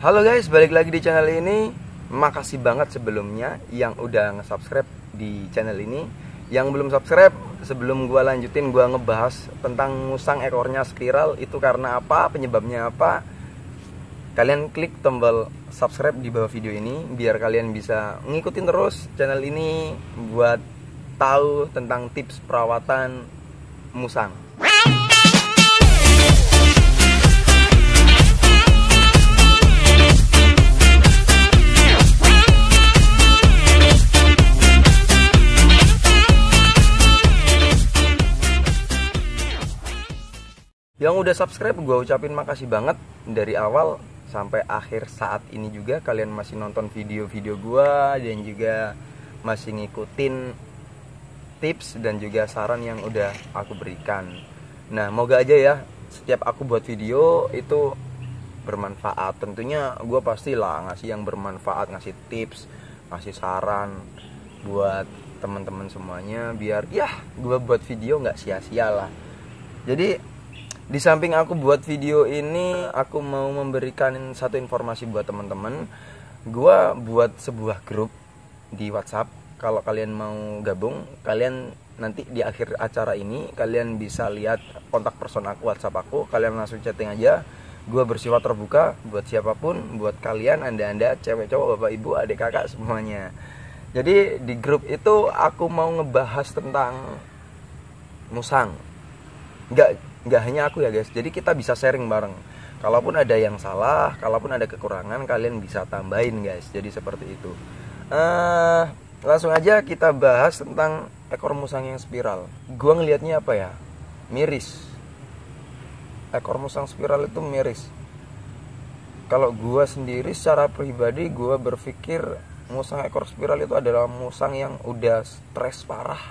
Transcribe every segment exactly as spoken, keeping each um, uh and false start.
Halo guys, balik lagi di channel ini. Makasih banget sebelumnya yang udah nge-subscribe di channel ini. Yang belum subscribe, sebelum gua lanjutin gua ngebahas tentang musang ekornya spiral itu karena apa, penyebabnya apa. Kalian klik tombol subscribe di bawah video ini biar kalian bisa ngikutin terus channel ini buat tahu tentang tips perawatan musang. Yang udah subscribe gue ucapin makasih banget. Dari awal sampai akhir saat ini juga kalian masih nonton video-video gue dan juga masih ngikutin tips dan juga saran yang udah aku berikan. Nah, moga aja ya setiap aku buat video itu bermanfaat. Tentunya gue pastilah ngasih yang bermanfaat, ngasih tips, ngasih saran buat teman-teman semuanya biar ya gue buat video nggak sia-sia lah. Jadi di samping aku buat video ini, aku mau memberikan satu informasi buat teman-teman. Gua buat sebuah grup di WhatsApp. Kalau kalian mau gabung, kalian nanti di akhir acara ini kalian bisa lihat kontak person aku, WhatsApp aku. Kalian langsung chatting aja. Gua bersifat terbuka buat siapapun, buat kalian, anda-anda, cewek, cowok, bapak, ibu, adik, kakak, semuanya. Jadi di grup itu aku mau ngebahas tentang musang. Enggak Nggak hanya aku ya guys, jadi kita bisa sharing bareng. Kalaupun ada yang salah, kalaupun ada kekurangan, kalian bisa tambahin guys. Jadi seperti itu. uh, Langsung aja kita bahas tentang ekor musang yang spiral. Gua ngelihatnya apa ya, miris. Ekor musang spiral itu miris. Kalau gua sendiri secara pribadi, gua berpikir musang ekor spiral itu adalah musang yang udah stres parah,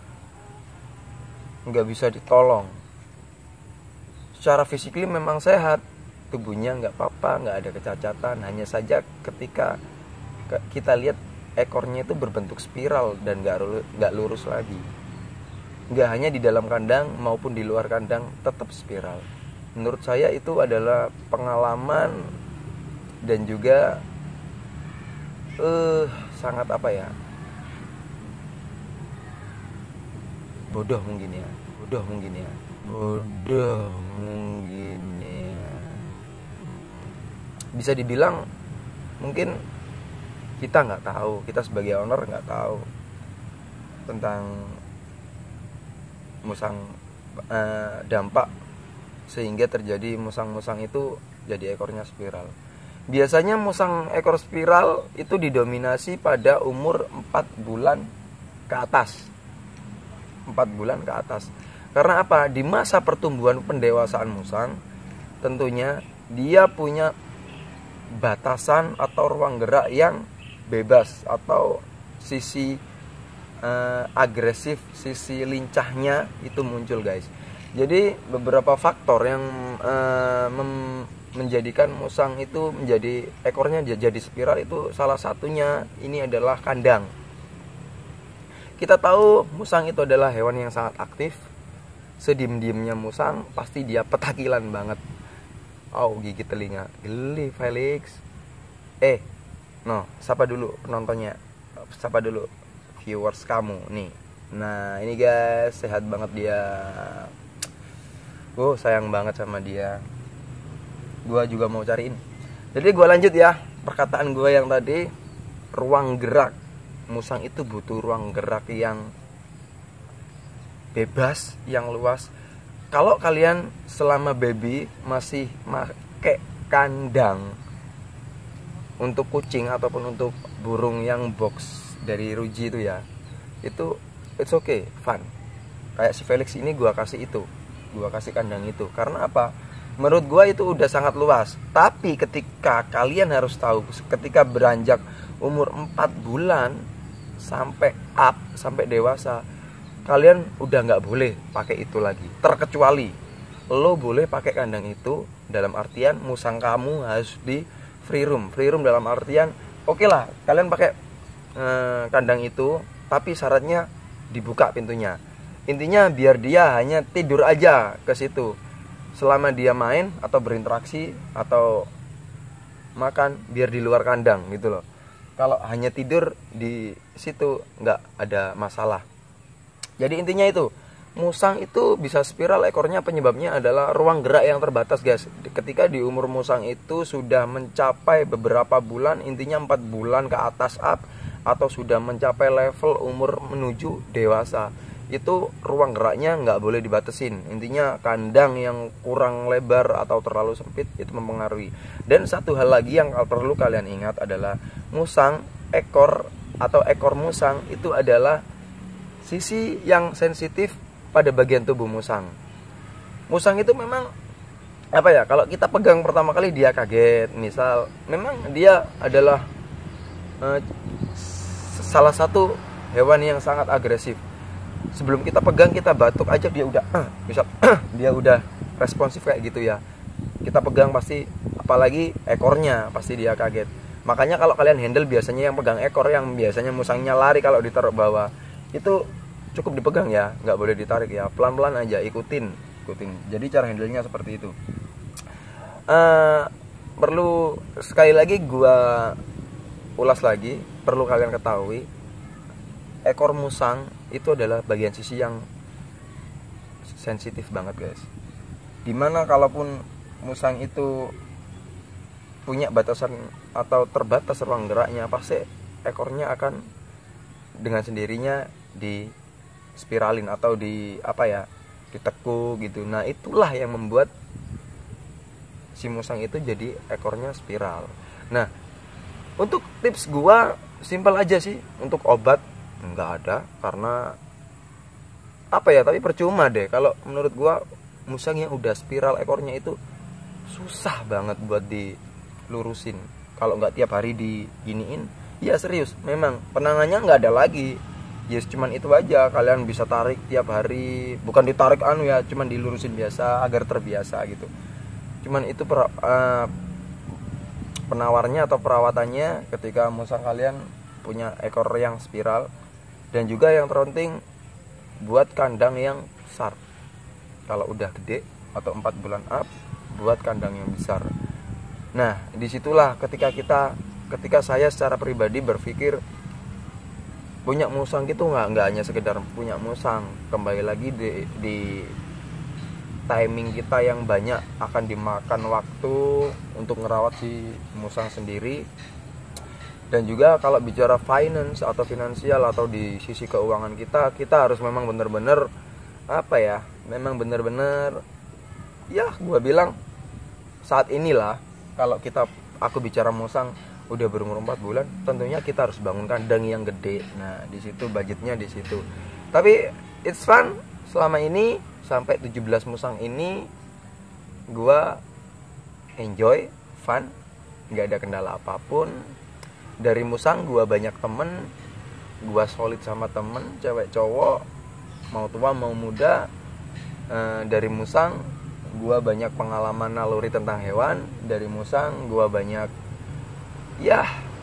nggak bisa ditolong. Secara fisikly memang sehat, tubuhnya nggak apa-apa, nggak ada kecacatan. Hanya saja ketika kita lihat ekornya itu berbentuk spiral dan nggak lurus lagi. Nggak hanya di dalam kandang maupun di luar kandang tetap spiral. Menurut saya itu adalah pengalaman dan juga eh sangat apa ya, bodoh mungkin ya, bodoh mungkin ya. Bodoh mungkin ya. Bisa dibilang mungkin kita nggak tahu, kita sebagai owner nggak tahu tentang musang eh, dampak sehingga terjadi musang-musang itu jadi ekornya spiral. Biasanya musang ekor spiral itu didominasi pada umur empat bulan ke atas. empat bulan ke atas. Karena apa? Di masa pertumbuhan pendewasaan musang, tentunya dia punya batasan atau ruang gerak yang bebas atau sisi eh, agresif, sisi lincahnya itu muncul guys. Jadi beberapa faktor yang eh, mem- menjadikan musang itu menjadi ekornya jadi spiral itu salah satunya ini adalah kandang. Kita tahu musang itu adalah hewan yang sangat aktif. Sediem-diemnya musang pasti dia petakilan banget. Oh, gigit telinga. Geli Felix. Eh, no, sapa dulu penontonnya. Sapa dulu viewers kamu nih. Nah, ini guys, sehat banget dia. Gue sayang banget sama dia. Gue juga mau cariin. Jadi gue lanjut ya. Perkataan gue yang tadi, ruang gerak. Musang itu butuh ruang gerak yang bebas, yang luas. Kalau kalian selama baby masih pakai kandang untuk kucing ataupun untuk burung yang box dari Ruji itu ya, itu it's okay, fun. Kayak si Felix ini gua kasih itu, gua kasih kandang itu. Karena apa? Menurut gua itu udah sangat luas. Tapi ketika kalian harus tahu, ketika beranjak umur empat bulan sampai up, sampai dewasa, kalian udah nggak boleh pakai itu lagi. Terkecuali lo boleh pakai kandang itu dalam artian musang kamu harus di free room. Free room dalam artian oke okay lah kalian pakai eh, kandang itu, tapi syaratnya dibuka pintunya. Intinya biar dia hanya tidur aja ke situ. Selama dia main atau berinteraksi atau makan biar di luar kandang gitu loh. Kalau hanya tidur di situ nggak ada masalah. Jadi intinya itu, musang itu bisa spiral ekornya, penyebabnya adalah ruang gerak yang terbatas guys. Ketika di umur musang itu sudah mencapai beberapa bulan, intinya empat bulan ke atas up, atau sudah mencapai level umur menuju dewasa, itu ruang geraknya nggak boleh dibatasin. Intinya kandang yang kurang lebar atau terlalu sempit itu mempengaruhi. Dan satu hal lagi yang perlu kalian ingat adalah musang, ekor atau ekor musang itu adalah sisi yang sensitif pada bagian tubuh musang. Musang itu memang apa ya, kalau kita pegang pertama kali dia kaget, misal memang dia adalah eh, salah satu hewan yang sangat agresif. Sebelum kita pegang, kita batuk aja dia udah uh, bisa uh, dia udah responsif kayak gitu ya. Kita pegang pasti, apalagi ekornya pasti dia kaget. Makanya kalau kalian handle biasanya yang pegang ekor, yang biasanya musangnya lari kalau ditaruh bawah, itu cukup dipegang ya, nggak boleh ditarik ya, pelan-pelan aja, ikutin, ikutin. Jadi cara handle-nya seperti itu. Uh, perlu sekali lagi gua ulas lagi, perlu kalian ketahui, ekor musang itu adalah bagian sisi yang sensitif banget guys. Dimana kalaupun musang itu punya batasan atau terbatas ruang geraknya, pasti ekornya akan dengan sendirinya di spiralin atau di apa ya, ditekuk gitu. Nah itulah yang membuat si musang itu jadi ekornya spiral. Nah untuk tips gua simpel aja sih, untuk obat nggak ada, karena apa ya, tapi percuma deh kalau menurut gua. Musang yang udah spiral ekornya itu susah banget buat dilurusin. Kalau nggak tiap hari diginiin, ya serius, memang penangannya nggak ada lagi. Yes, cuman itu aja, kalian bisa tarik tiap hari, bukan ditarik anu ya, cuman dilurusin biasa agar terbiasa gitu. Cuman itu per, uh, penawarnya atau perawatannya ketika musang kalian punya ekor yang spiral. Dan juga yang terpenting, buat kandang yang besar. Kalau udah gede atau empat bulan up, buat kandang yang besar. Nah disitulah ketika kita ketika saya secara pribadi berpikir punya musang gitu, nggak nggak hanya sekedar punya musang, kembali lagi di, di timing kita yang banyak akan dimakan waktu untuk ngerawat si musang sendiri. Dan juga kalau bicara finance atau finansial atau di sisi keuangan kita, kita harus memang benar-benar apa ya, memang benar-benar ya gua bilang saat inilah, kalau kita aku bicara musang udah berumur empat bulan, tentunya kita harus bangun kandang yang gede. Nah di situ budgetnya di situ. Tapi it's fun selama ini, sampai tujuh belas musang ini gua enjoy, fun, nggak ada kendala apapun. Dari musang gua banyak temen, gua solid sama temen cewek cowok, mau tua mau muda. E, dari musang gua banyak pengalaman naluri tentang hewan. Dari musang gua banyak ya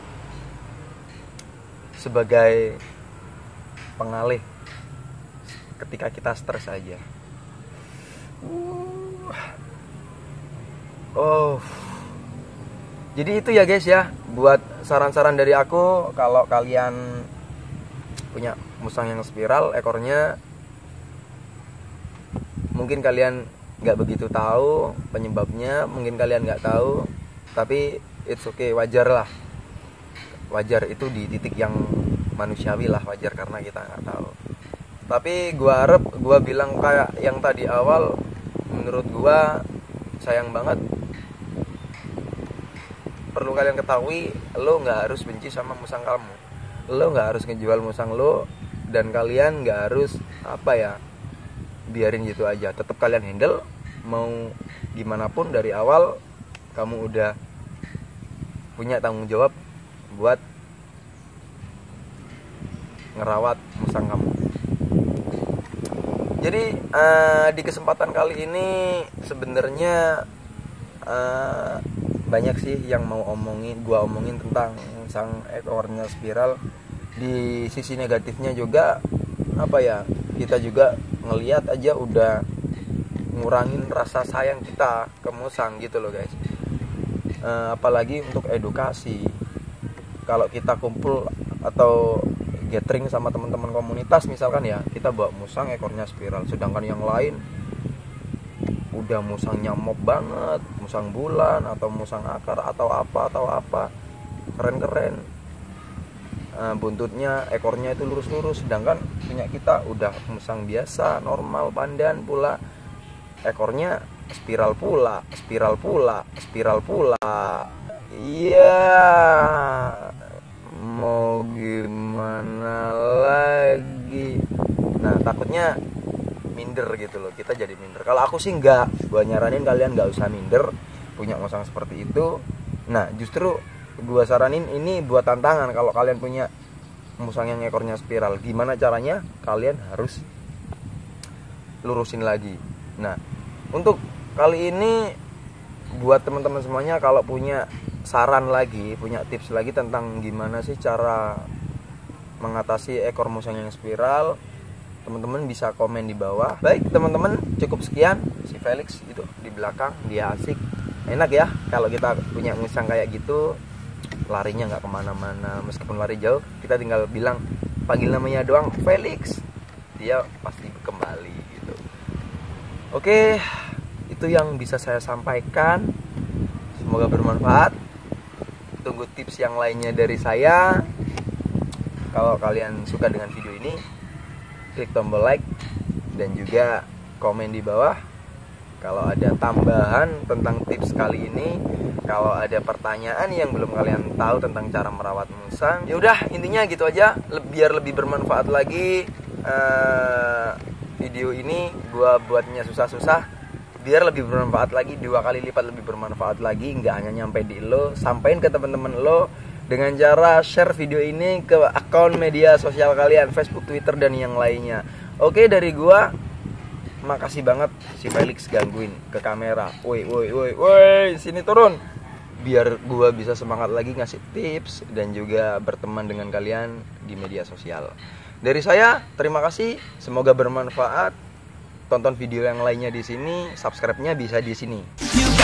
sebagai pengalih ketika kita stres aja. uh. Oh jadi itu ya guys ya, buat saran-saran dari aku. Kalau kalian punya musang yang spiral ekornya, mungkin kalian nggak begitu tahu penyebabnya, mungkin kalian nggak tahu, tapi it's okay, wajar lah, wajar itu di titik yang manusiawi lah, wajar karena kita nggak tahu. Tapi gua harap, gua bilang kayak yang tadi awal, menurut gua sayang banget. Perlu kalian ketahui, lo nggak harus benci sama musang kamu, lo nggak harus ngejual musang lo, dan kalian nggak harus apa ya, biarin gitu aja. Tetap kalian handle, mau gimana pun dari awal kamu udah punya tanggung jawab buat ngerawat musang kamu. Jadi uh, di kesempatan kali ini sebenarnya uh, banyak sih yang mau omongin, gua omongin tentang musang ekornya spiral. Di sisi negatifnya juga apa ya, kita juga ngelihat aja udah ngurangin rasa sayang kita ke musang gitu loh guys. uh, apalagi untuk edukasi. Kalau kita kumpul atau gathering sama teman-teman komunitas misalkan ya, kita bawa musang ekornya spiral, sedangkan yang lain udah musangnya mob banget, musang bulan atau musang akar atau apa atau apa keren-keren, uh, buntutnya ekornya itu lurus-lurus, sedangkan punya kita udah musang biasa normal pandan pula, ekornya spiral pula, spiral pula, spiral pula. Iya, mau gimana lagi? Nah, takutnya minder gitu loh, kita jadi minder. Kalau aku sih enggak, gua nyaranin kalian nggak usah minder punya musang seperti itu. Nah, justru gua saranin ini buat tantangan. Kalau kalian punya musang yang ekornya spiral, gimana caranya? Kalian harus lurusin lagi. Nah, untuk kali ini buat teman-teman semuanya, kalau punya saran lagi, punya tips lagi tentang gimana sih cara mengatasi ekor musang yang spiral, teman-teman bisa komen di bawah. Baik teman-teman, cukup sekian. Si Felix itu di belakang, dia asik, enak ya kalau kita punya musang kayak gitu, larinya nggak kemana-mana. Meskipun lari jauh, kita tinggal bilang, panggil namanya doang, Felix, dia pasti kembali gitu. Oke, itu yang bisa saya sampaikan, semoga bermanfaat. Tunggu tips yang lainnya dari saya. Kalau kalian suka dengan video ini, klik tombol like dan juga komen di bawah. Kalau ada tambahan tentang tips kali ini, kalau ada pertanyaan yang belum kalian tahu tentang cara merawat musang, ya udah intinya gitu aja. Biar lebih bermanfaat lagi, uh, video ini gua buatnya susah-susah, biar lebih bermanfaat lagi, dua kali lipat lebih bermanfaat lagi. Nggak hanya nyampe di lo, sampein ke teman-teman lo dengan cara share video ini ke akun media sosial kalian, Facebook, Twitter, dan yang lainnya. Oke, dari gua, makasih banget si Felix gangguin ke kamera. Woi, woi, woi, woi, sini turun. Biar gua bisa semangat lagi ngasih tips dan juga berteman dengan kalian di media sosial. Dari saya, terima kasih. Semoga bermanfaat. Tonton video yang lainnya di sini, subscribe-nya bisa di sini.